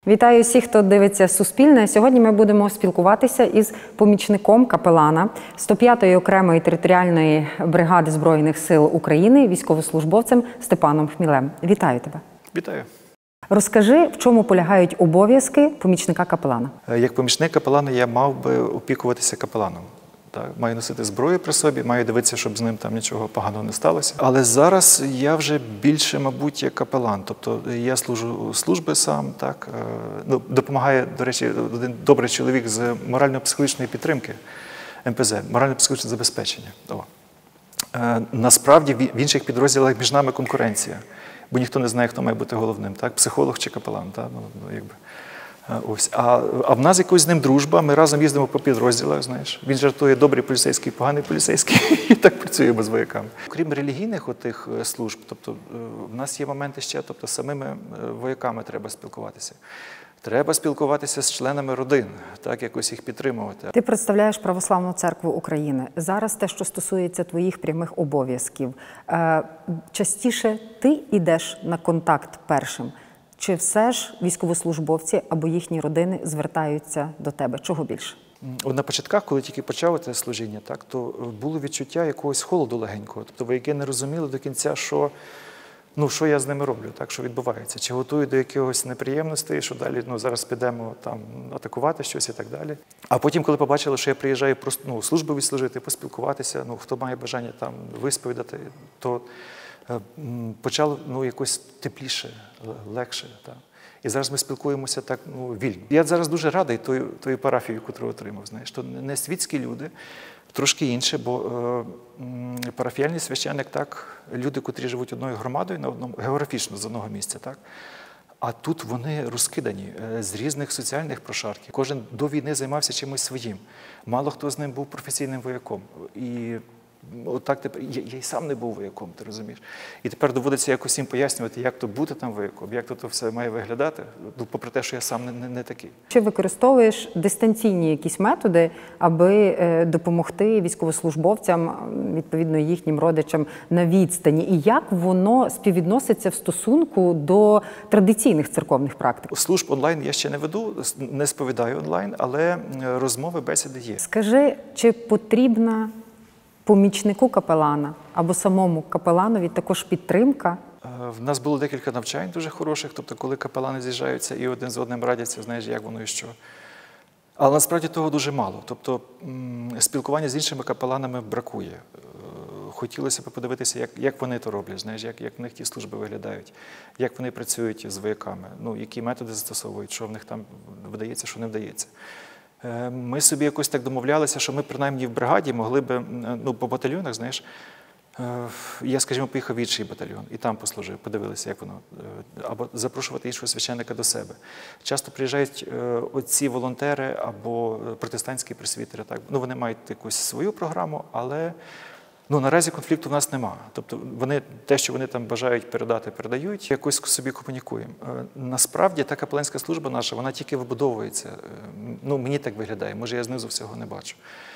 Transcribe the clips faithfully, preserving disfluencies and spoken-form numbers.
Вітаю всіх, хто дивиться Суспільне. Сьогодні ми будемо спілкуватися із помічником капелана сто п'ятої окремої територіальної бригади Збройних сил України, військовослужбовцем Степаном Хмілем. Вітаю тебе. Вітаю. Розкажи, в чому полягають обов'язки помічника капелана? Як помічник капелана я мав би опікуватися капеланом. Так, маю носити зброю при собі, маю дивитися, щоб з ним там нічого поганого не сталося. Але зараз я вже більше, мабуть, як капелан. Тобто я служу служби сам, так, ну, допомагає, до речі, один добрий чоловік з морально-психологічної підтримки, ем пе зет, морально-психологічне забезпечення. О. Насправді в інших підрозділах між нами конкуренція, бо ніхто не знає, хто має бути головним, так, психолог чи капелан. Так? Ну, якби. Ось. А, а в нас якось з ним дружба, ми разом їздимо по підрозділах, знаєш. Він жартує добрий поліцейський, поганий поліцейський, і так працюємо з вояками. Крім релігійних отих служб, тобто в нас є моменти ще, тобто з самими вояками треба спілкуватися. Треба спілкуватися з членами родин, так, якось їх підтримувати. Ти представляєш Православну Церкву України. Зараз те, що стосується твоїх прямих обов'язків. Частіше ти йдеш на контакт першим? Чи все ж військовослужбовці або їхні родини звертаються до тебе? Чого більше? На початках, коли тільки почав це служіння, так, то було відчуття якогось холоду легенького. Тобто вояки не розуміли до кінця, що, ну, що я з ними роблю, так, що відбувається. Чи готую до якихось неприємностей, що далі ну, зараз підемо там, атакувати щось і так далі. А потім, коли побачили, що я приїжджаю просто ну, службу відслужити, поспілкуватися, ну, хто має бажання там висповідати, то почало ну, якось тепліше, легше. Так. І зараз ми спілкуємося так ну, вільно. Я зараз дуже радий тої, тої парафії, яку отримав. Знаєш, то не світські люди, трошки інше, бо е, парафіяльний священник, так, люди, котрі живуть одною громадою, на одному, географічно з одного місця, так. А тут вони розкидані з різних соціальних прошарків. Кожен до війни займався чимось своїм. Мало хто з ним був професійним вояком. І отак тепер, я, я й сам не був вояком, ти розумієш. І тепер доводиться якось їм пояснювати, як то бути там вояком, як то, то все має виглядати, попри те, що я сам не, не, не такий. Чи використовуєш дистанційні якісь методи, аби допомогти військовослужбовцям, відповідно їхнім родичам на відстані? І як воно співвідноситься в стосунку до традиційних церковних практик? Служб онлайн я ще не веду, не сповідаю онлайн, але розмови, бесіди є. Скажи, чи потрібна помічнику капелана або самому капеланові також підтримка? В нас було декілька навчань дуже хороших, тобто коли капелани з'їжджаються і один з одним радяться, знаєш, як воно і що. Але насправді того дуже мало. Тобто спілкування з іншими капеланами бракує. Хотілося б подивитися, як, як вони то роблять, знаєш, як, як в них ті служби виглядають, як вони працюють з вояками, ну, які методи застосовують, що в них там вдається, що не вдається. Ми собі якось так домовлялися, що ми принаймні в бригаді могли б, ну, по батальйонах, знаєш, я, скажімо, поїхав в інший батальйон і там послужив, подивилися, як воно, або запрошувати іншого священника до себе. Часто приїжджають оці волонтери або протестантські пресвітери, так, ну, вони мають якусь свою програму, але ну, наразі конфлікту в нас нема. Тобто вони, те, що вони там бажають передати, передають, якось собі комунікуємо. Насправді, та капеланська служба наша, вона тільки вибудовується. Ну, мені так виглядає, може я знизу всього не бачу.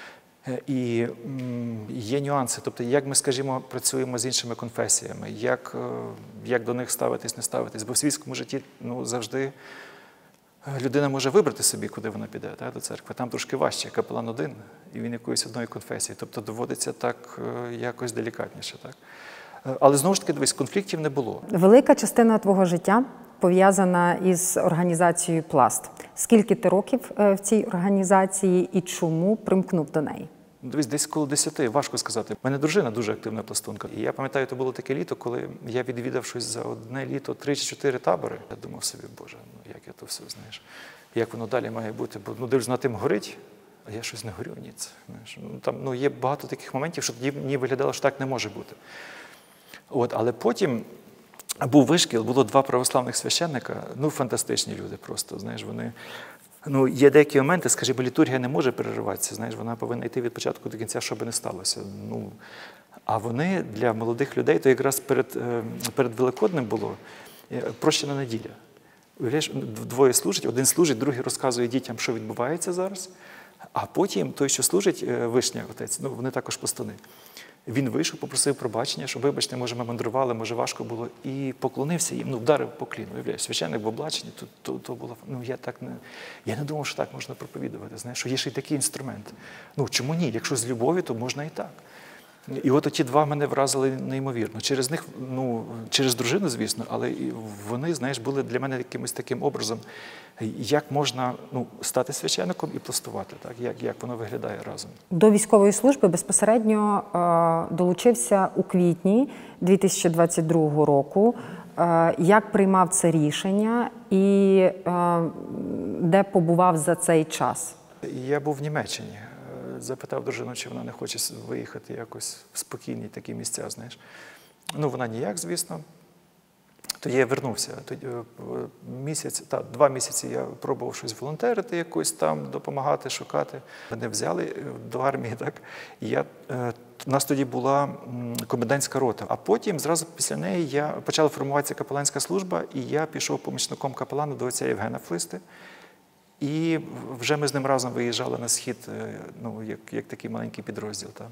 І є нюанси, тобто як ми, скажімо, працюємо з іншими конфесіями, як, як до них ставитись, не ставитись. Бо в світському житті ну, завжди людина може вибрати собі, куди вона піде, так, до церкви. Там трошки важче, капелан один, і він якоїсь одної конфесії. Тобто доводиться так якось делікатніше. Так. Але знову ж таки, дивись, конфліктів не було. Велика частина твого життя пов'язана із організацією «Пласт». Скільки ти років в цій організації і чому примкнув до неї? Дивись, десь коло десяти, важко сказати. У мене дружина дуже активна пластунка. І я пам'ятаю, то було таке літо, коли я відвідав щось за одне літо, три чи чотири табори. Я думав собі, боже, ну як я то все, знаєш, як воно далі має бути. Бо, ну, дивлюсь, на тим горить, а я щось не горю, ні. Знаєш. Ну, там, ну, є багато таких моментів, що тоді мені виглядало, що так не може бути. От, але потім був вишкіл, було два православних священника, ну, фантастичні люди просто, знаєш, вони... Ну, є деякі моменти, скажімо, літургія не може перериватися, знаєш, вона повинна йти від початку до кінця, щоб не сталося. Ну, а вони для молодих людей, то якраз перед, перед Великоднем було прощена неділя. Уявляєш, двоє служать, один служить, другий розказує дітям, що відбувається зараз, а потім той, що служить, Вишня, отець, ну, вони також пластуни. Він вийшов, попросив пробачення, що, вибачте, може, ми мандрували, може, важко було, і поклонився їм, ну, вдарив поклін. Уявляєш, священник в облаченні, то, то, то було, ну, я так не, я не думав, що так можна проповідувати, знаєш, що є ще й такий інструмент. Ну, чому ні? Якщо з любові, то можна і так. І от ті два мене вразили неймовірно. Через них, ну, через дружину, звісно, але і вони, знаєш, були для мене якимось таким образом, як можна, ну, стати священником і пластувати, так? Як, як воно виглядає разом. До військової служби безпосередньо е, долучився у квітні дві тисячі двадцять другого року. Е, як приймав це рішення і е, де побував за цей час? Я був в Німеччині. Запитав дружину, чи вона не хоче виїхати якось в спокійні такі місця, знаєш. Ну, вона ніяк, звісно. Тоді я вернувся. Тоді, місяць, та, два місяці я пробував щось волонтерити, якось там, допомагати, шукати. Мене взяли до армії, так. І я, у нас тоді була комендантська рота. А потім, зразу після неї, я почала формуватися капеланська служба, і я пішов помічником капелана до отця Євгена Флисти. І вже ми з ним разом виїжджали на схід, ну, як, як такий маленький підрозділ. Там.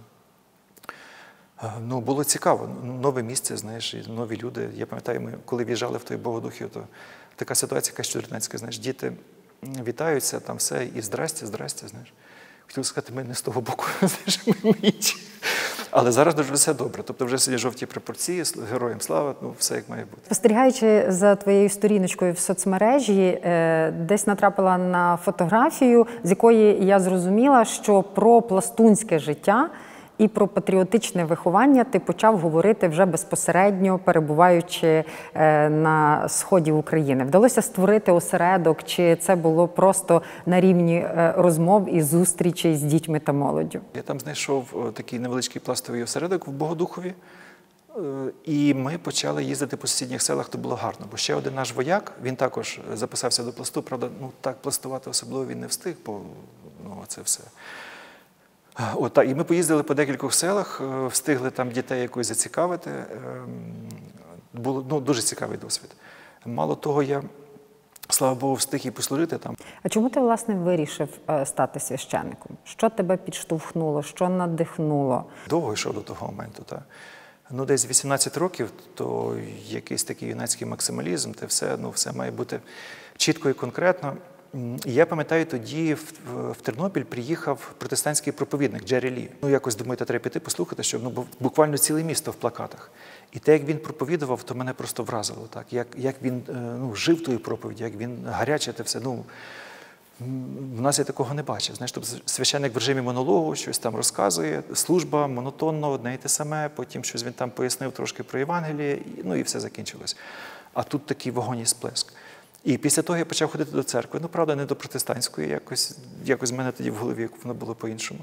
Ну, було цікаво, нове місце, знаєш, і нові люди. Я пам'ятаю, ми коли в'їжджали в той Богодухів, то така ситуація, якась чудернацька, знаєш, діти вітаються, там все, і здрасте, здрасте, знаєш. Хотів сказати, ми не з того боку, знаєш, ми інші. Але зараз дуже все добре. Тобто вже сидять жовті прапорці, героям слава, ну все як має бути. Спостерігаючи за твоєю сторіночкою в соцмережі, десь натрапила на фотографію, з якої я зрозуміла, що про пластунське життя і про патріотичне виховання ти почав говорити вже безпосередньо, перебуваючи на сході України. Вдалося створити осередок, чи це було просто на рівні розмов і зустрічей з дітьми та молоддю? Я там знайшов такий невеличкий пластовий осередок в Богодухові, і ми почали їздити по сусідніх селах, то було гарно. Бо ще один наш вояк, він також записався до пласту, правда, ну так пластувати особливо він не встиг, бо ну, це все. От, і ми поїздили по декількох селах, встигли там дітей якось зацікавити. Було ну, дуже цікавий досвід. Мало того, я, слава Богу, встиг і послужити там. А чому ти, власне, вирішив стати священником? Що тебе підштовхнуло, що надихнуло? Довго йшов до того моменту, так. Ну, десь вісімнадцять років, то якийсь такий юнацький максималізм, те все, ну, все має бути чітко і конкретно. І я пам'ятаю, тоді в, в Тернопіль приїхав протестантський проповідник Джері Лі. Ну, якось, думаю, та треба піти послухати, щоб ну, буквально ціле місто в плакатах. І те, як він проповідував, то мене просто вразило. Так? Як, як він ну, жив тою проповіді, як він гаряче те все. Ну, в нас я такого не бачив. Знаєш, тобто священник в режимі монологу щось там розказує, служба монотонно, одне і те саме, потім щось він там пояснив трошки про Євангеліє, і, ну і все закінчилось. А тут такий вогонь і сплеск. І після того я почав ходити до церкви. Ну, правда, не до протестантської, якось, якось в мене тоді в голові воно було по-іншому.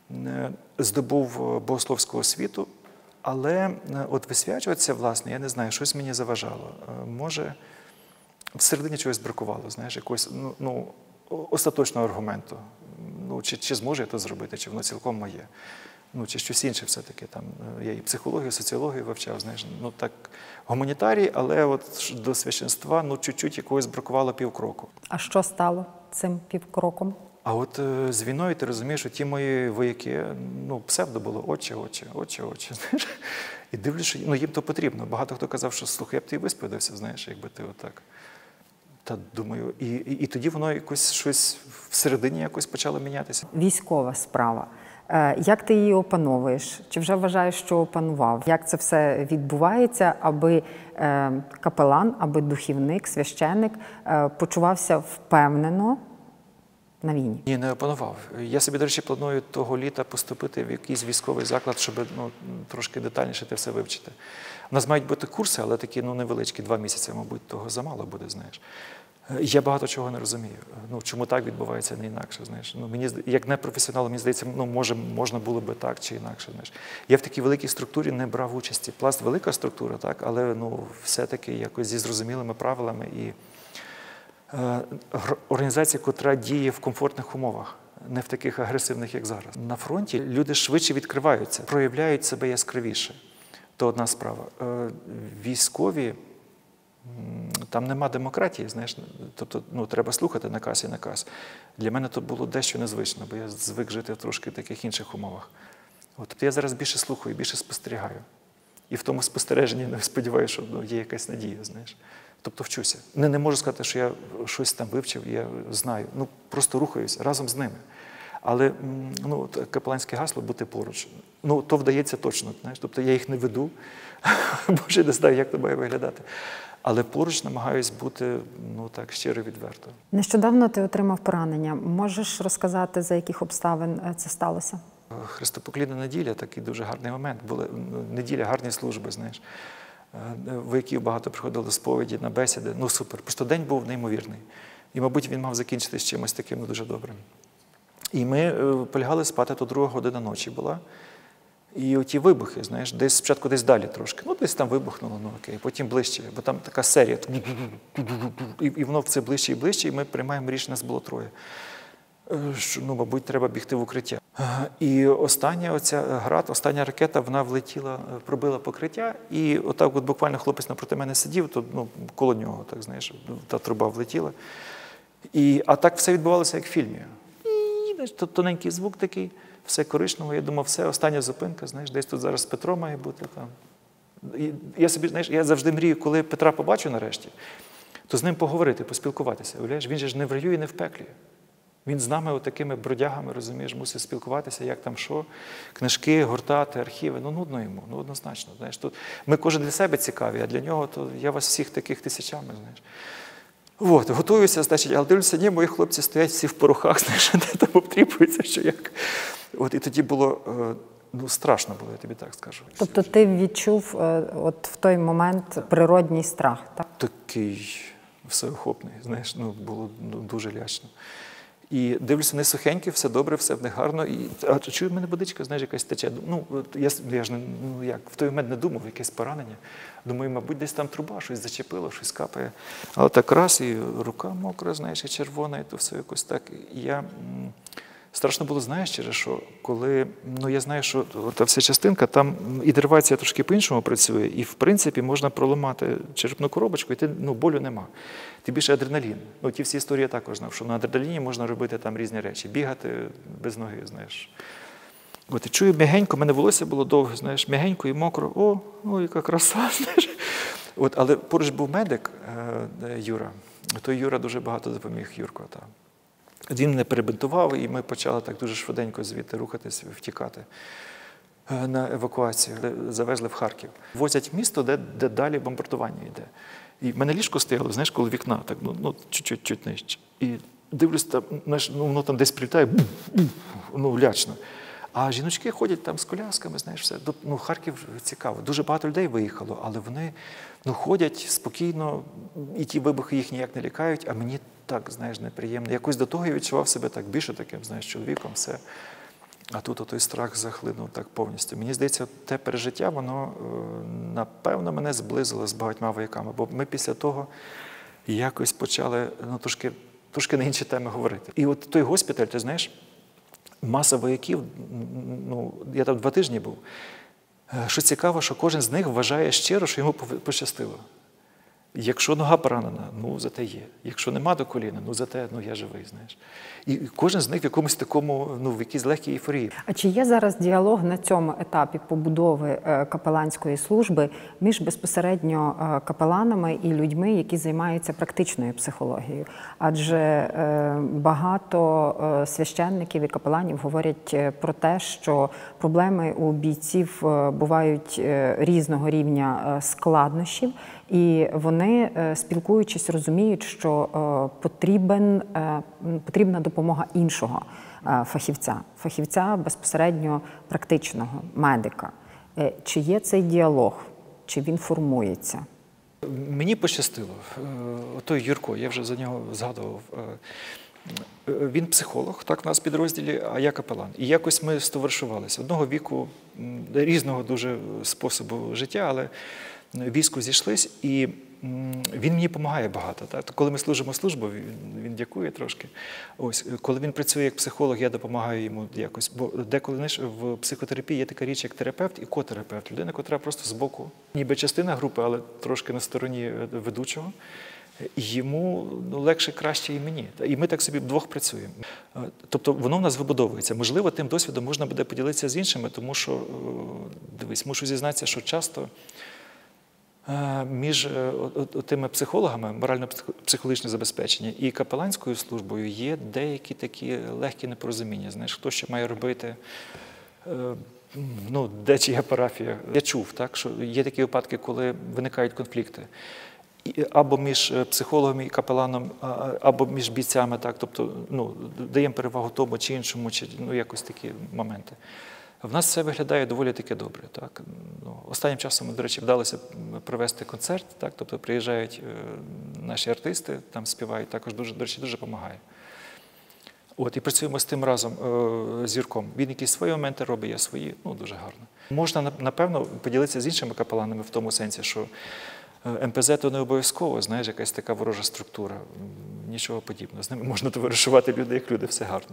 Здобув богословську освіту, але от висвячуватися, власне, я не знаю, щось мені заважало. Може, всередині чогось бракувало, знаєш, якогось, ну, ну остаточного аргументу. Ну, чи, чи зможу я це зробити, чи воно цілком моє. Ну, чи щось інше все-таки. Там, я і психологію, соціологію вивчав, знаєш, ну так, гуманітарій, але от до священства, ну, чуть-чуть якогось бракувало півкроку. А що стало цим півкроком? А от е, з війною ти розумієш, що ті мої вояки, ну, псевдо було, очі, очі, очі, очі, знаєш. І дивлюсь, що ну, їм то потрібно. Багато хто казав, що, слухай, я б ти висповідався, знаєш, якби ти отак. Та думаю, і, і, і тоді воно якось щось всередині якось почало мінятися. Військова справа. Як ти її опановуєш? Чи вже вважаєш, що опанував? Як це все відбувається, аби капелан, аби духівник, священник почувався впевнено на війні? Ні, не опанував. Я собі, до речі, планую того літа поступити в якийсь військовий заклад, щоб ну, трошки детальніше те все вивчити. У нас мають бути курси, але такі ну, невеличкі, два місяці, мабуть, того замало буде, знаєш. Я багато чого не розумію. Ну, чому так відбувається, не інакше, знаєш. Ну, мені, як непрофесіонал, мені здається, ну, може, можна було би так чи інакше, знаєш. Я в такій великій структурі не брав участі. Пласт – велика структура, так, але ну, все-таки якось зі зрозумілими правилами і е, організація, котра діє в комфортних умовах, не в таких агресивних, як зараз. На фронті люди швидше відкриваються, проявляють себе яскравіше. То одна справа. Е, військові, там нема демократії, знаєш, тобто ну, треба слухати наказ і наказ. Для мене то було дещо незвично, бо я звик жити в трошки таких інших умовах. От, тобто я зараз більше слухаю, більше спостерігаю. І в тому спостереженні, ну, сподіваюся, що ну, є якась надія, знаєш. Тобто вчуся. Не, не можу сказати, що я щось там вивчив, я знаю. Ну, просто рухаюся разом з ними. Але ну, капеланське гасло «бути поруч». Ну, то вдається точно, знаєш. Тобто я їх не веду, бо вже не знаю, як це має виглядати. Але поруч намагаюсь бути, ну так, щиро відверто. Нещодавно ти отримав поранення. Можеш розказати, за яких обставин це сталося? Хрестопоклінна неділя – такий дуже гарний момент. Була неділя, гарні служби, знаєш. Вояків багато приходило до сповіді, на бесіди. Ну, супер. Просто день був неймовірний. І, мабуть, він мав закінчитися чимось таким дуже добрим. І ми полягали спати, то друга година ночі була. І оті вибухи, знаєш, десь спочатку десь далі трошки. Ну, десь там вибухнуло, ну окей, потім ближче, бо там така серія. І воно все ближче і ближче, і ми приймаємо рішення, нас було троє. Що, ну, мабуть, треба бігти в укриття. І остання оця град, остання ракета, вона влетіла, пробила покриття, і отак от буквально хлопець напроти мене сидів, то, ну, коло нього, так, знаєш, та труба влетіла. І, а так все відбувалося, як в фільмі. І тоненький звук такий, все коричнево. Я думав, все, остання зупинка, знаєш, десь тут зараз Петро має бути там. І я собі, знаєш, я завжди мрію, коли Петра побачу нарешті, то з ним поговорити, поспілкуватися. Уявляєш, він же ж не в раю і не в пеклі. Він з нами отакими бродягами, розумієш, мусить спілкуватися, як там що, книжки, гортати, архіви. Ну, нудно йому, ну, однозначно. Знаєш, тут ми кожен для себе цікаві, а для нього то я вас всіх таких тисячами, знаєш. От, готуюся, значить, але дивлюся, ні, мої хлопці стоять всі в порохах, знаєш, де там обтріпуються, що як. От, і тоді було, ну, страшно було, я тобі так скажу. Тобто ти відчув от в той момент природній страх, так? Такий всеохопний, знаєш, ну, було ну, дуже лячно. І дивлюся, вони сухенькі, все добре, все в них гарно. І, а чую, в мене водичка, знаєш, якась тече. Ну, я, я ж не, ну, як, в той момент не думав, якесь поранення. Думаю, мабуть, десь там труба, щось зачепило, щось капає. Але так раз, і рука мокра, знаєш, і червона, і то все якось так. І я... Страшно було, знаєш, через що, коли, ну, я знаю, що та вся частинка, там інервація трошки по-іншому працює, і, в принципі, можна проламати черепну коробочку, і ти, ну, болю нема. Ти більше адреналін. Ну, ті всі історії я також знав, що на адреналіні можна робити там різні речі, бігати без ноги, знаєш. От, і чую, м'ягенько, в мене волосся було довге, знаєш, м'ягенько і мокро, о, о, яка краса, знаєш. От, але поруч був медик, Юра, той Юра дуже багато допоміг, Юрко, там. Він мене перебинтував, і ми почали так дуже швиденько звідти рухатись, втікати на евакуацію. Завезли в Харків. Возять в місто, де, де далі бомбардування йде. І в мене ліжко стояло, знаєш, коло вікна, так, ну, ну чуть-чуть нижче. І дивлюсь, там, знаєш, ну, воно там десь прилітає, ну, лячно. А жіночки ходять там з колясками, знаєш, все. Ну, Харків цікаво. Дуже багато людей виїхало, але вони, ну, ходять спокійно, і ті вибухи їх ніяк не лякають, а мені так, знаєш, неприємно. Якось до того я відчував себе так більше таким, знаєш, чоловіком, все. А тут отой страх захлинув так повністю. Мені здається, те пережиття, воно, напевно, мене зблизило з багатьма вояками, бо ми після того якось почали, ну, трошки, трошки на інші теми говорити. І от той госпіталь, ти знаєш, маса вояків, ну, я там два тижні був. Що цікаво, що кожен з них вважає щиро, що йому пощастило. Якщо нога поранена, ну, зате є. Якщо нема до коліна, ну, зате, ну, я живий, знаєш. І кожен з них в якомусь такому, ну, в якійсь легкій ейфорії. А чи є зараз діалог на цьому етапі побудови капеланської служби між безпосередньо капеланами і людьми, які займаються практичною психологією? Адже багато священників і капеланів говорять про те, що проблеми у бійців бувають різного рівня складнощів, і вони, спілкуючись, розуміють, що потрібен, потрібна допомога іншого фахівця, фахівця безпосередньо практичного, медика. Чи є цей діалог, чи він формується? Мені пощастило. Той Юрко, я вже за нього згадував, він психолог, так, у нас в підрозділі, а я капелан. І якось ми стоваришувалися. Одного віку, різного дуже способу життя, але в війську зійшлись, і він мені допомагає багато. Так? Коли ми служимо службу, він, він дякує трошки. Ось, коли він працює як психолог, я допомагаю йому якось. Бо деколи, знаєш, в психотерапії є така річ, як терапевт і котерапевт. Людина, яка просто збоку, ніби частина групи, але трошки на стороні ведучого. йому ну, легше, краще і мені. І ми так собі вдвох працюємо. Тобто воно в нас вибудовується. Можливо, тим досвідом можна буде поділитися з іншими, тому що, дивись, мушу зізнатися, що часто між тими психологами, морально-психологічне забезпечення і капеланською службою є деякі такі легкі непорозуміння. Знаєш, хто що має робити, ну, де чия парафія. Я чув, так, що є такі випадки, коли виникають конфлікти. Або між психологом і капеланом, або між бійцями, так, тобто, ну, даємо перевагу тому чи іншому, чи ну, якось такі моменти. В нас все виглядає доволі таки добре. Так. Ну, останнім часом, до речі, вдалося провести концерт, так, тобто приїжджають наші артисти, там співають, також дуже, до речі, дуже допомагає. От, і працюємо з тим разом, з Юрком. Він якісь свої моменти робить, я свої, ну, дуже гарно. Можна, напевно, поділитися з іншими капеланами в тому сенсі, що ем пе зет – то не обов'язково, знаєш, якась така ворожа структура, нічого подібного. З ними можна товаришувати люди, як люди, все гарно.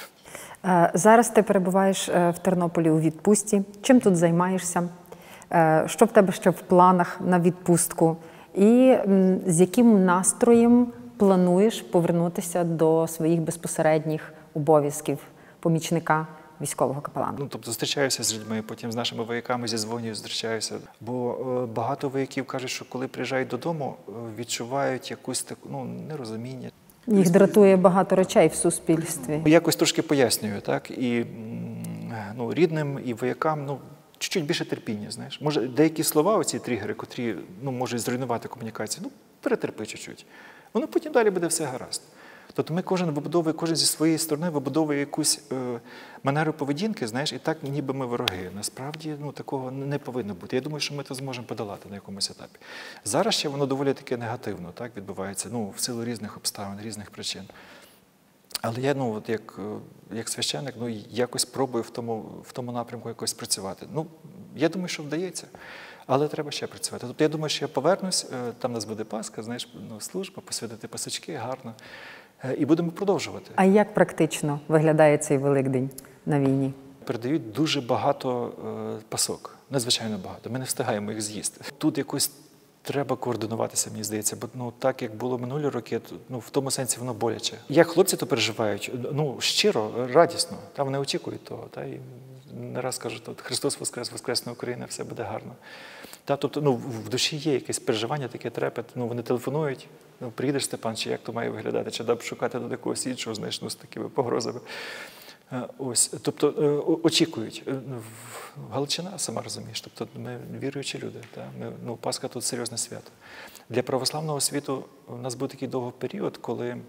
Зараз ти перебуваєш в Тернополі у відпустці. Чим тут займаєшся? Що в тебе ще в планах на відпустку? І з яким настроєм плануєш повернутися до своїх безпосередніх обов'язків помічника військового капелана? Ну, тобто зустрічаюся з людьми, потім з нашими вояками зізвонюю, зустрічаюся. Бо е, багато вояків кажуть, що коли приїжджають додому, відчувають якусь таку, ну, нерозуміння. Їх дратує багато речей в суспільстві. Якось трошки пояснюю, так, і ну, рідним, і воякам, ну, чуть-чуть більше терпіння, знаєш. Може, деякі слова, оці тригери, котрі, ну, можуть зруйнувати комунікацію, ну, перетерпи чуть-чуть. Воно потім далі буде все гаразд. Тобто ми кожен вибудовує, кожен зі своєї сторони вибудовує якусь е, манеру поведінки, знаєш, і так ніби ми вороги. Насправді, ну, такого не повинно бути. Я думаю, що ми це зможемо подолати на якомусь етапі. Зараз ще воно доволі таки негативно, так, відбувається, ну, в силу різних обставин, різних причин. Але я, ну, от як, як священник, ну, якось пробую в тому, в тому напрямку якось працювати. Ну, я думаю, що вдається. Але треба ще працювати. Тобто я думаю, що я повернусь, там у нас буде Пасха, знаєш, ну, служба, посвятити пасочки, гарно. І будемо продовжувати. А як практично виглядає цей Великдень на війні? Передають дуже багато е, пасок, надзвичайно багато. Ми не встигаємо їх з'їсти. Тут якось треба координуватися, мені здається, бо ну, так, як було минулі роки, ну, в тому сенсі воно боляче. Як хлопці то переживають, ну, щиро, радісно, та вони очікують того. Та, і не раз кажуть, от, Христос воскрес, воскресна Україна, все буде гарно. Та, тобто, ну, в душі є якесь переживання, таке трепет, ну, вони телефонують, ну, приїдеш, Степан, чи як то має виглядати, чи дав шукати до якогось іншого, знаєш, ну, з такими погрозами. Ось, тобто, очікують. Галичина, сама розумієш, тобто ми віруючі люди. Та? Ми, ну, Пасха тут серйозне свято. Для православного світу у нас був такий довгий період, коли е,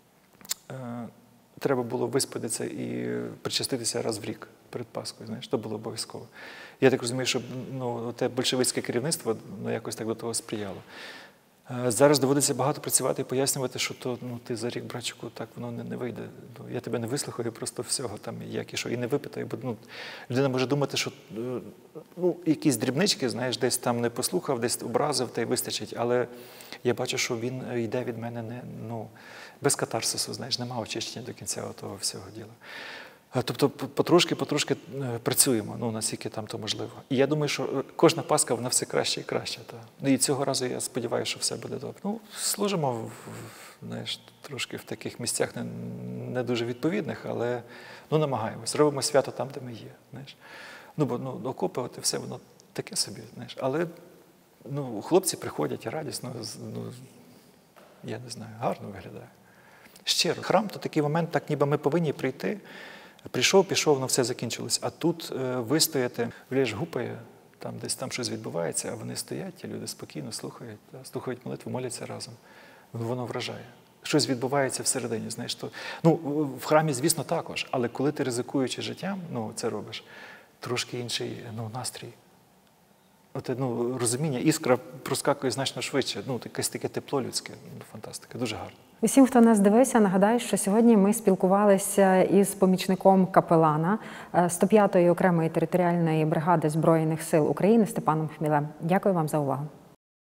треба було виспатитися і причаститися раз в рік перед Пасхою, знаєш, то було обов'язково. Я так розумію, що ну, те большевицьке керівництво ну, якось так до того сприяло. Зараз доводиться багато працювати і пояснювати, що то, ну, ти за рік, братчику, так воно не, не вийде. Я тебе не вислухаю просто всього, там, як і що, і не випитаю. Бо ну, людина може думати, що ну, якісь дрібнички, знаєш, десь там не послухав, десь образив, та й вистачить. Але я бачу, що він йде від мене не, ну, без катарсису, знаєш, нема очищення до кінця того всього діла. Тобто потрошки-потрошки працюємо, ну, наскільки там то можливо. І я думаю, що кожна Пасха, вона все краще і краще. Та. І цього разу я сподіваюся, що все буде добре. Ну, служимо, в, знаєш, трошки в таких місцях не, не дуже відповідних, але ну, намагаємось. Робимо свято там, де ми є. Знаєш. Ну, бо ну, окопи, от і все, воно таке собі. Знаєш. Але ну, хлопці приходять і радісно, ну, я не знаю, гарно виглядає. Щиро. Храм – то такий момент, так ніби ми повинні прийти. Прийшов, пішов, воно все закінчилось. А тут е, вистояти, вліж гупає, там десь там щось відбувається, а вони стоять, ті люди спокійно слухають, да, слухають молитву, моляться разом. Воно вражає. Щось відбувається всередині, знаєш. То, ну, в храмі, звісно, також, але коли ти, ризикуючи життям, ну, це робиш, трошки інший ну, настрій. От, ну, розуміння, іскра проскакує значно швидше, ну, якесь таке тепло людське, ну, фантастика, дуже гарно. Усім, хто нас дивився, нагадаю, що сьогодні ми спілкувалися із помічником капелана сто п'ятої окремої територіальної бригади Збройних сил України Степаном Хмілем. Дякую вам за увагу.